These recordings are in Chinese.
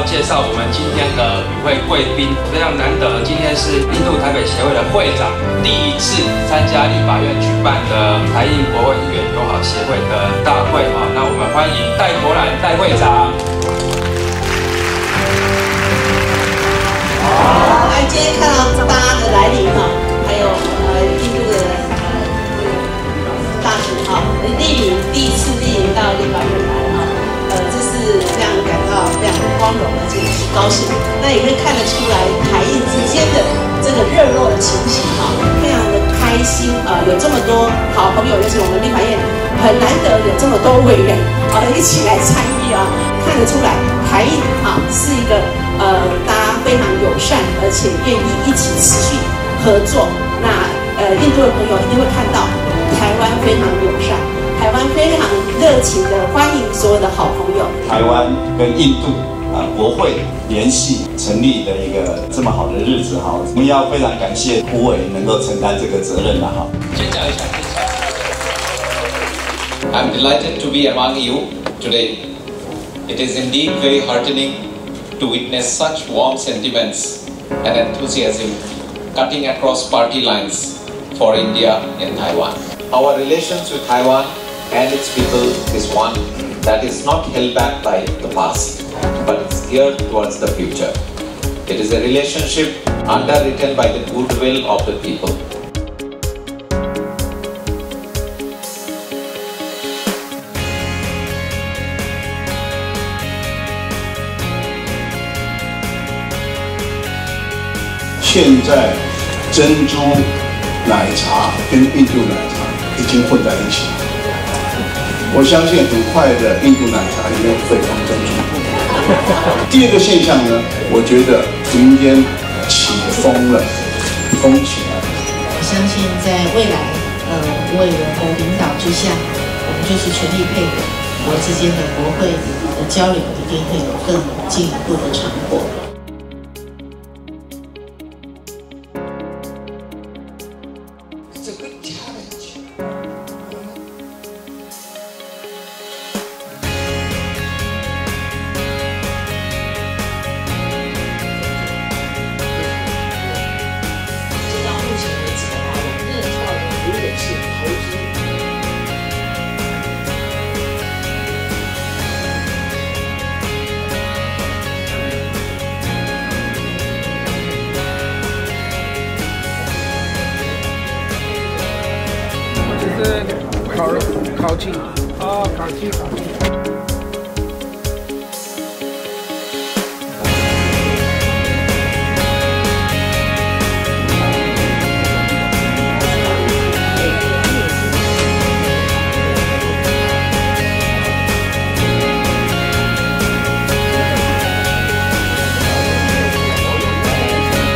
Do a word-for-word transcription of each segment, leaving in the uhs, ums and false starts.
要介绍我们今天的与会贵宾，非常难得，今天是印度台北协会的会长第一次参加立法院举办的台印国会议员友好协会的大会啊。那我们欢迎戴国兰戴会长。 好，来今天看到大家的来临哈，还有呃印度的呃大使哈，莅临第一次莅临到立法院来哈，呃这是非常感到非常光荣而且是高兴。那也可以看得出来台印之间的这个热络的情形哈，非常的开心啊、呃，有这么多好朋友，尤其我们立法院很难得有这么多委员啊、呃、一起来参与啊，看得出来台印啊是一个呃大家非常友善，而且愿意一起持续合作。那呃印度的朋友一定会看到台湾非常友善，台湾非常热情的欢迎所有的好朋友。 台湾跟印度啊国会联系成立的一个这么好的日子哈，我们要非常感谢胡委能够承担这个责任的哈。 先讲一下。 I'm delighted to be among you today. It is indeed very heartening to witness such warm sentiments and enthusiasm cutting across party lines for India in Taiwan. Our relations with Taiwan and its people is one that is not held back by the past, but is geared towards the future. It is a relationship underwritten by the goodwill of the people. 现在珍珠奶茶跟印度奶茶已经混在一起了，我相信很快的印度奶茶里面会放珍珠。第二个现象呢，我觉得民间起风了，风起来了。 我相信在未来，呃，吴委员的领导之下，我们就是全力配合，国之间的国会的交流一定会有更进一步的成果。 是烤烤鸡，哦，烤鸡，烤鸡。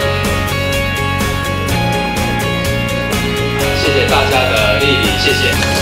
谢谢大家的莅临，谢谢。